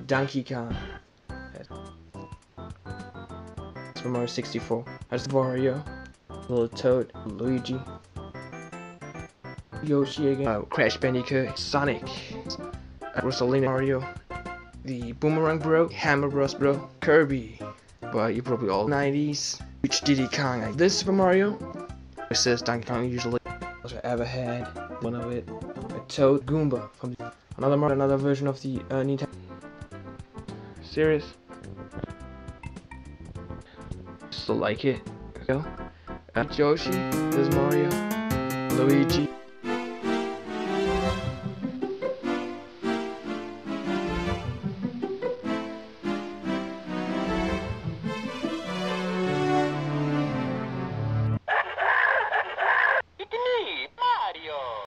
Donkey Kong. Super Mario 64. That's Wario, Little Toad, Luigi, Yoshi again, Crash Bandicoot, Sonic, Rosalina Mario, the Boomerang Bro, Hammer Bros Bro, Kirby, but you probably all 90s. Which Diddy Kong? This Super Mario. It says Donkey Kong usually. I ever had one of it. A Toad Goomba from another version of the Nintendo. Serious? Still like it. Go. Yoshi, there's Mario, Luigi.